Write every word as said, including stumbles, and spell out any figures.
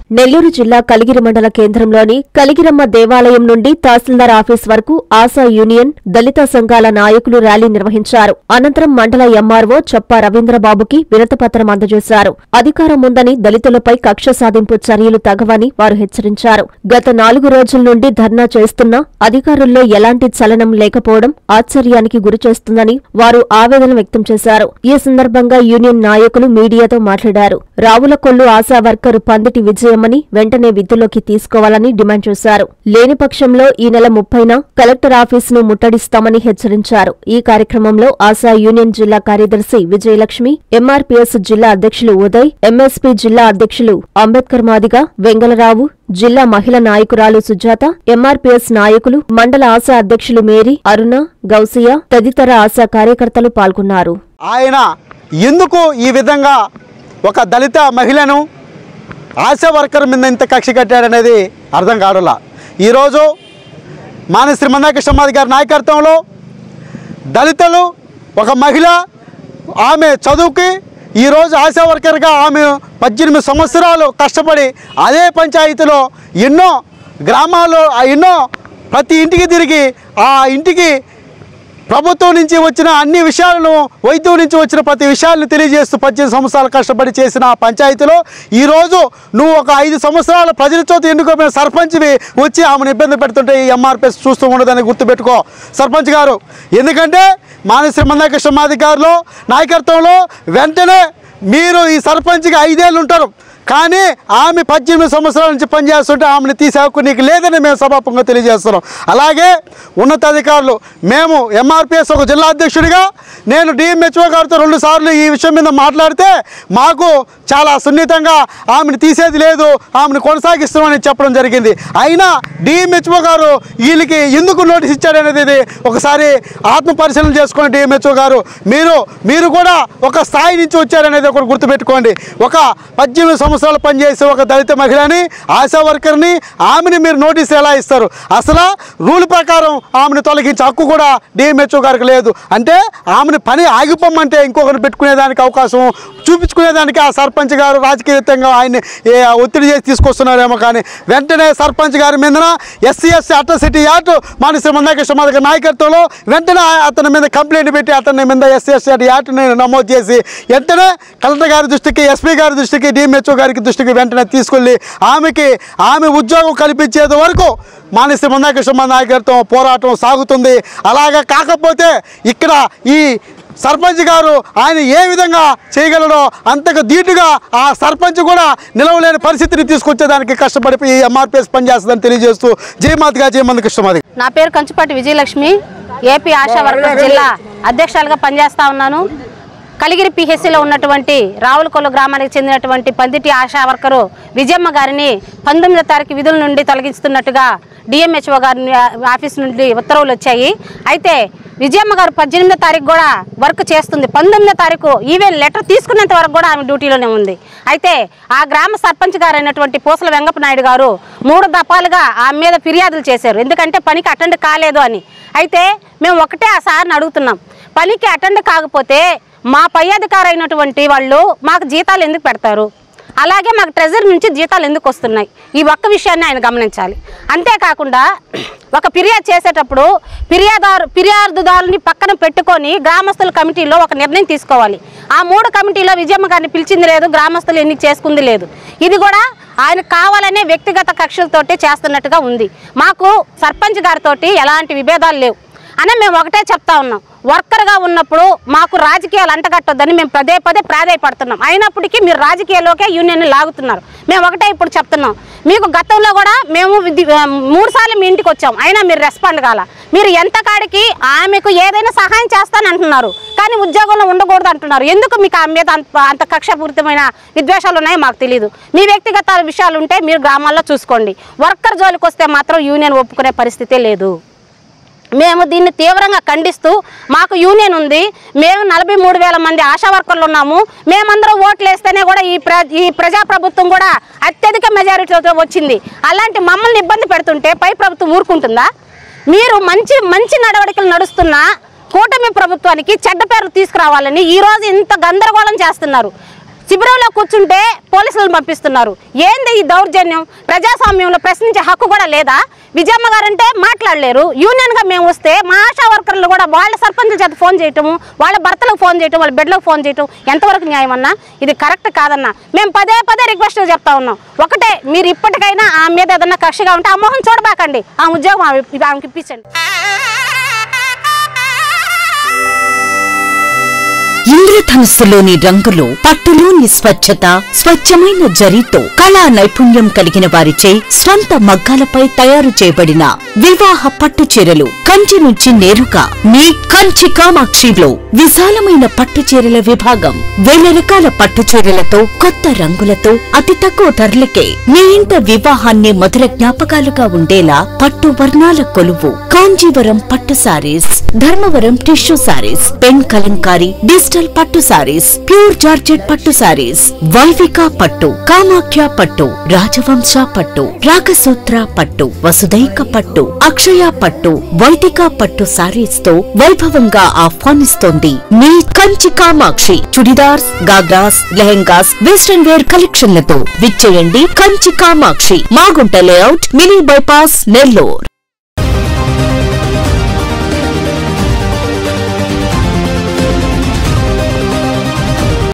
నెల్లూరు జిల్లా కలిగిరి మండల కేంద్రంలోని కలిగిరమ్మ దేవాలయం నుండి తహసీల్దార్ ఆఫీస్ వరకు ఆశా యూనియన్, దళిత సంఘాల నాయకులు ర్యాలీ నిర్వహించారు. అనంతరం మండల ఎంఆర్ఓ చప్ప రవీంద్రబాబుకి వినతిపత్రం అందజేశారు. అధికారం ఉందని దళితులపై కక్ష సాధింపు చర్యలు తగవని వారు హెచ్చరించారు. గత నాలుగు రోజుల నుండి ధర్నా చేస్తున్నా అధికారుల్లో ఎలాంటి చలనం లేకపోవడం ఆశ్చర్యానికి గురిచేస్తుందని వారు ఆవేదన వ్యక్తం చేశారు. ఈ సందర్భంగా యూనియన్ నాయకులు మీడియాతో మాట్లాడారు. రావులకొల్లు ఆశా వర్కర్ పందిటి విజయమని వెంటనే విధుల్లోకి తీసుకోవాలని డిమాండ్ చేశారు. లేని పక్షంలో ఈ నెల ముప్పైన కలెక్టర్ ఆఫీసును ముట్టడిస్తామని హెచ్చరించారు. ఈ కార్యక్రమంలో ఆశా యూనియన్ జిల్లా కార్యదర్శి విజయలక్ష్మి, ఎంఆర్పీఎస్ జిల్లా అధ్యక్షులు ఉదయ్, ఎంఎస్పీ జిల్లా అధ్యక్షులు అంబేద్కర్ మాదిగ, వెంగళరావు, జిల్లా మహిళా నాయకురాలు సుజాత, ఎంఆర్పీఎస్ నాయకులు, మండల ఆశా అధ్యక్షులు మేరీ, అరుణ, గౌసియా తదితర ఆశా కార్యకర్తలు పాల్గొన్నారు. ఆయన ఎందుకు ఈ విధంగా ఒక దళిత మహిళను ఆశా వర్కర్ మీద ఇంత కక్ష కట్టాడనేది అర్థం కావడంలా. ఈరోజు మానశ్రీ మందాకృష్ణమాది గారి నాయకత్వంలో దళితులు ఒక మహిళ ఆమె చదువుకి ఈరోజు ఆశా వర్కర్గా ఆమె పద్దెనిమిది సంవత్సరాలు కష్టపడి అదే పంచాయతీలో ఎన్నో గ్రామాల్లో ఎన్నో ప్రతి ఇంటికి తిరిగి ఆ ఇంటికి ప్రభుత్వం నుంచి వచ్చిన అన్ని విషయాలను, వైద్యం నుంచి వచ్చిన ప్రతి విషయాలను తెలియజేస్తూ పద్దెనిమిది సంవత్సరాలు కష్టపడి చేసిన పంచాయతీలో ఈరోజు నువ్వు ఒక ఐదు సంవత్సరాల ప్రజల చోట ఎన్నుకోమైన సర్పంచ్వి వచ్చి ఆమెను ఇబ్బంది పెడుతుంటే ఈ ఎంఆర్పీఎస్ చూస్తూ ఉండదని గుర్తుపెట్టుకో సర్పంచ్ గారు. ఎందుకంటే మానశ్రీ మందాకృష్ణమాది గారిలో నాయకత్వంలో వెంటనే మీరు ఈ సర్పంచ్కి ఐదేళ్ళు ఉంటారు, కానీ ఆమె పద్దెనిమిది సంవత్సరాల నుంచి పనిచేస్తుంటే ఆమెను తీసే హక్కు నీకు లేదని మేము సభాపంగా తెలియజేస్తున్నాం. అలాగే ఉన్నతాధికారులు, మేము ఎంఆర్పీఎస్ ఒక జిల్లా అధ్యక్షుడిగా నేను డిఎంహెచ్ఓ గారితో రెండు సార్లు ఈ విషయం మీద మాట్లాడితే మాకు చాలా సున్నితంగా ఆమెను తీసేది లేదు, ఆమెను కొనసాగిస్తామని చెప్పడం జరిగింది. అయినా డిఎంహెచ్ఓ గారు వీళ్ళకి ఎందుకు నోటీస్ ఇచ్చాడనేది ఒకసారి ఆత్మ పరిశీలన చేసుకుని డిఎంహెచ్ఓ గారు మీరు మీరు కూడా ఒక స్థాయి నుంచి వచ్చారనేది ఒకటి గుర్తుపెట్టుకోండి. ఒక పద్దెనిమిది సంవత్సరాలు పనిచేసే ఒక దళిత మహిళని, ఆశా వర్కర్ని, ఆమెని మీరు నోటీసు ఎలా ఇస్తారు? అసలు రూల్ ప్రకారం ఆమెను తొలగించే హక్కు కూడా డిఎంహెచ్ఓ గారికి లేదు. అంటే ఆమెను పని ఆగిపోమంటే ఇంకొకరిని పెట్టుకునేదానికి అవకాశం చూపించుకునేదానికి ఆ సర్పంచ్ గారు రాజకీయంగా ఆయన్ని ఒత్తిడి చేసి తీసుకొస్తున్నారేమో. కానీ వెంటనే సర్పంచ్ గారి మీద ఎస్సీ ఎస్సీ అట్రాసిటీ యాక్ట్ మానశ్రీ మందాకృష్ణమాది గారి నాయకత్వంలో వెంటనే అతని మీద కంప్లైంట్ పెట్టి అతని మీద ఎస్సీ ఎస్సీ యాక్ట్ని నమోదు చేసి వెంటనే కలెక్టర్ గారి దృష్టికి, ఎస్పీ గారి దృష్టికి, డిఎంహెచ్ఓ గారికి దృష్టికి వెంటనే తీసుకెళ్ళి ఆమెకి ఆమె ఉద్యోగం కల్పించేది వరకు మానశ్రీ మందాకృష్ణమాది నాయకత్వం పోరాటం సాగుతుంది. అలాగా కాకపోతే ఇక్కడ ఈ సర్పంచ్ గారు ఆయన ఏ విధంగా చేయగలడో అంతకు ధీటుగా ఆ సర్పంచ్ కూడా నిలవలేని పరిస్థితిని తీసుకొచ్చేదానికి కష్టపడి ఈ ఎంఆర్పీఎస్ పనిచేస్తుందని తెలియజేస్తూ జయమాతగా జయమంది కృష్ణమాది. నా పేరు కంచుపాటి విజయలక్ష్మి, ఏపీ ఆశా వర్కర్స్ జిల్లా అధ్యక్షులుగా పనిచేస్తా ఉన్నాను. కలిగిరి పిహెచ్సిలో ఉన్నటువంటి రావులకొల్లు గ్రామానికి చెందినటువంటి పందిటి ఆశా వర్కరు విజయమ్మ గారిని పంతొమ్మిదో తారీఖు విధుల నుండి తొలగిస్తున్నట్టుగా డిఎంహెచ్ఓ గారి ఆఫీస్ నుండి ఉత్తర్వులు వచ్చాయి. అయితే విజయమ్మ గారు పద్దెనిమిదో తారీఖు కూడా వర్క్ చేస్తుంది. పంతొమ్మిదో తారీఖు ఈవెన్ లెటర్ తీసుకునేంత వరకు కూడా ఆమె డ్యూటీలోనే ఉంది. అయితే ఆ గ్రామ సర్పంచ్ గారు అయినటువంటి పూసల వెంగప్ప నాయుడు గారు మూడు దఫాలుగా ఆమె మీద ఫిర్యాదులు చేశారు, ఎందుకంటే పనికి అటెండ్ కాలేదు అని. అయితే మేము ఒకటే ఆ సార్ని అడుగుతున్నాం, పనికి అటెండ్ కాకపోతే మా పై అధికారి అయినటువంటి వాళ్ళు మాకు జీతాలు ఎందుకు పెడతారు? అలాగే మాకు ట్రెజరీ నుంచి జీతాలు ఎందుకు వస్తున్నాయి? ఈ ఒక్క విషయాన్ని ఆయన గమనించాలి. అంతేకాకుండా ఒక ఫిర్యాదు చేసేటప్పుడు ఫిర్యాదారు ఫిర్యాదుదారుని పక్కన పెట్టుకొని గ్రామస్తుల కమిటీలో ఒక నిర్ణయం తీసుకోవాలి. ఆ మూడు కమిటీలో విజయమ్మ గారిని పిలిచింది లేదు, గ్రామస్తులు ఎన్నిక చేసుకుంది లేదు. ఇది కూడా ఆయన కావాలనే వ్యక్తిగత కక్షలతోటి చేస్తున్నట్టుగా ఉంది. మాకు సర్పంచ్ గారితో ఎలాంటి విభేదాలు లేవు అని మేము ఒకటే చెప్తా ఉన్నాం. వర్కర్గా ఉన్నప్పుడు మాకు రాజకీయాలు అంటగట్టొద్దని మేము పదే పదే ప్రాధాయపడుతున్నాం. అయినప్పటికీ మీరు రాజకీయాల్లోకే యూనియన్ని లాగుతున్నారు. మేము ఒకటే ఇప్పుడు చెప్తున్నాం, మీకు గతంలో కూడా మేము మూడు సార్లు మీ ఇంటికి వచ్చాం, అయినా మీరు రెస్పాండ్ కాల. మీరు ఎంత కాడికి ఆమెకు ఏదైనా సహాయం చేస్తానంటున్నారు, కానీ ఉద్యోగంలో ఉండకూడదు అంటున్నారు. ఎందుకు మీకు ఆమె మీద అంత అంత కక్షపూరితమైన విద్వేషాలు ఉన్నాయో మాకు తెలియదు. మీ వ్యక్తిగత విషయాలు ఉంటే మీరు గ్రామాల్లో చూసుకోండి. వర్కర్ జోలికి వస్తే మాత్రం యూనియన్ ఒప్పుకునే పరిస్థితే లేదు. మేము దీన్ని తీవ్రంగా ఖండిస్తూ, మాకు యూనియన్ ఉంది, మేము నలభై మూడు వేల మంది ఆశా వర్కర్లు ఉన్నాము, మేమందరం ఓట్లు వేస్తేనే కూడా ఈ ప్ర ఈ ప్రజాప్రభుత్వం కూడా అత్యధిక మెజారిటీతో వచ్చింది. అలాంటి మమ్మల్ని ఇబ్బంది పెడుతుంటే పై ప్రభుత్వం ఊరుకుంటుందా? మీరు మంచి మంచి నడవడికలు నడుస్తున్న కూటమి ప్రభుత్వానికి చెడ్డ పేరు తీసుకురావాలని ఈరోజు ఇంత గందరగోళం చేస్తున్నారు. శిబిరంలో కూర్చుంటే పోలీసులను పంపిస్తున్నారు. ఏంది ఈ దౌర్జన్యం? ప్రజాస్వామ్యంలో ప్రశ్నించే హక్కు కూడా లేదా? విజయమ్మ గారంటే మాట్లాడలేరు. యూనియన్గా మేము వస్తే మా ఆశా వర్కర్లు కూడా వాళ్ళ సర్పంచుల చేత ఫోన్ చేయటము, వాళ్ళ భర్తలకు ఫోన్ చేయటం, వాళ్ళ బిడ్డలకు ఫోన్ చేయటం ఎంతవరకు న్యాయం అన్నా? ఇది కరెక్ట్ కాదన్నా. మేము పదే పదే రిక్వెస్ట్ చెప్తా ఉన్నాం. ఒకటే, మీరు ఇప్పటికైనా ఆ మీద ఏదన్నా కక్షగా ఉంటే ఆ మొహం చూడబాకండి, ఆ ఉద్యోగం ఆమెకి ఇప్పించండి. ఇంద్రధనుస్సులోని రంగులు, పట్టులోని స్వచ్ఛత, స్వచ్ఛమైన జరీతో కళా నైపుణ్యం కలిగిన వారిచే స్వంత మగ్గాలపై తయారు చేయబడిన వివాహ పట్టు చీరలు కంచి నుంచి నేరుగా మీ కంచి కామాక్షిలో విశాలమైన పట్టు చీరల విభాగం. వేల రకాల పట్టు చీరలతో, కొత్త రంగులతో, అతి తక్కువ ధరలకే మీ ఇంట వివాహాన్ని మధుర జ్ఞాపకాలుగా ఉండేలా పట్టు వర్ణాల కొలువు కాంజీవరం పట్టు saris, Dharmavaram tissue saris, pen Kalamkari, digital పట్టు సారీస్, ప్యూర్ జార్జెట్ పట్టు సారీస్, వైవిక పట్టు, కామాఖ్య పట్టు, రాజవంశ పట్టు, రాగసూత్ర పట్టు, వసుదైక పట్టు, అక్షయ పట్టు, వైదిక పట్టు సారీస్ తో వైభవంగా ఆహ్వానిస్తోంది మీ కంచి కామాక్షి. చుడిదార్స్, గాగ్రాస్, లెహెంగాస్, వెస్టర్న్ వేర్ కలెక్షన్లతో విచ్చేయండి Kanchi Kamakshi, Magunta layout, mini bypass, Nellore.